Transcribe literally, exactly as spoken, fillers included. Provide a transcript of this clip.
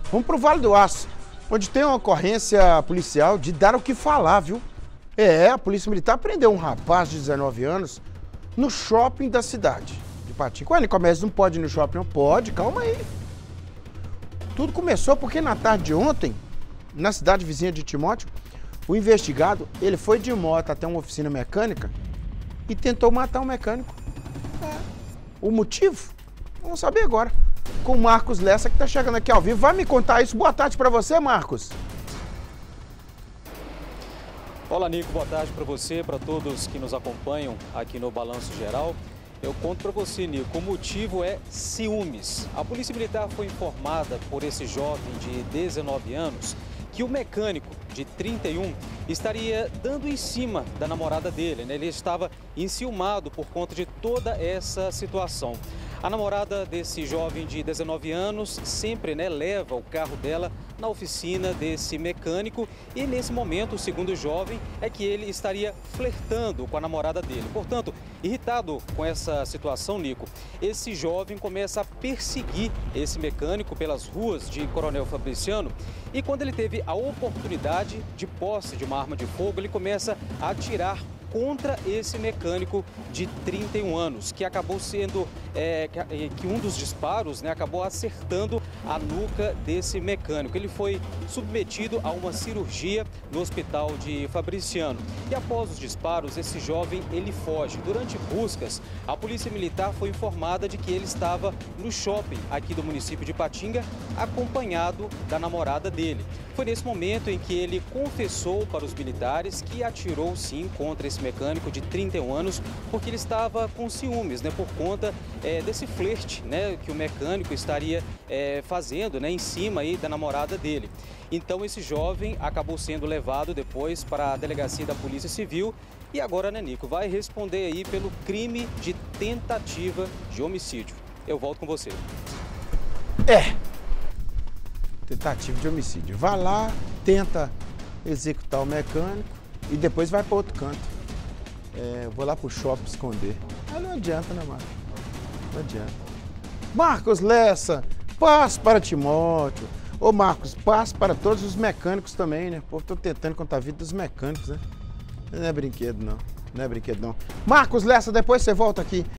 Vamos pro Vale do Aço, onde tem uma ocorrência policial de dar o que falar, viu? É, a Polícia Militar prendeu um rapaz de dezenove anos no shopping da cidade de Patinga. Ué, Nicomés, não pode ir no shopping? Não pode, calma aí. Tudo começou porque na tarde de ontem, na cidade vizinha de Timóteo, o investigado, ele foi de moto até uma oficina mecânica e tentou matar o mecânico. É. O motivo? Vamos saber agora. Com o Marcos Lessa, que está chegando aqui ao vivo. Vai me contar isso. Boa tarde para você, Marcos. Olá, Nico. Boa tarde para você, para todos que nos acompanham aqui no Balanço Geral. Eu conto para você, Nico, o motivo é ciúmes. A Polícia Militar foi informada por esse jovem de dezenove anos que o mecânico de trinta e um estaria dando em cima da namorada dele, né? Ele estava enciumado por conta de toda essa situação. A namorada desse jovem de dezenove anos sempre, né, leva o carro dela na oficina desse mecânico e nesse momento, segundo o jovem, é que ele estaria flertando com a namorada dele. Portanto, irritado com essa situação, Nico, esse jovem começa a perseguir esse mecânico pelas ruas de Coronel Fabriciano e quando ele teve a oportunidade de posse de uma arma de fogo, ele começa a atirar contra esse mecânico de trinta e um anos, que acabou sendo, é, que um dos disparos, né, acabou acertando a nuca desse mecânico. Ele foi submetido a uma cirurgia no hospital de Fabriciano. E após os disparos, esse jovem, ele foge. Durante buscas, a Polícia Militar foi informada de que ele estava no shopping aqui do município de Patinga, acompanhado da namorada dele. Foi nesse momento em que ele confessou para os militares que atirou sim contra esse mecânico de trinta e um anos, porque ele estava com ciúmes, né, por conta é, desse flerte, né, que o mecânico estaria é, fazendo, né, em cima aí da namorada dele. Então esse jovem acabou sendo levado depois para a delegacia da Polícia Civil e agora, né, Nico, vai responder aí pelo crime de tentativa de homicídio. Eu volto com você. É. Tentativa de homicídio. Vai lá, tenta executar o mecânico e depois vai para outro canto. É, eu vou lá pro shopping esconder. Aí não adianta, né, Marcos? Não adianta. Marcos Lessa, paz para Timóteo. Ô, Marcos, paz para todos os mecânicos também, né? Pô, tô tentando contar a vida dos mecânicos, né? Não é brinquedo, não. Não é brinquedo, não. Marcos Lessa, depois você volta aqui.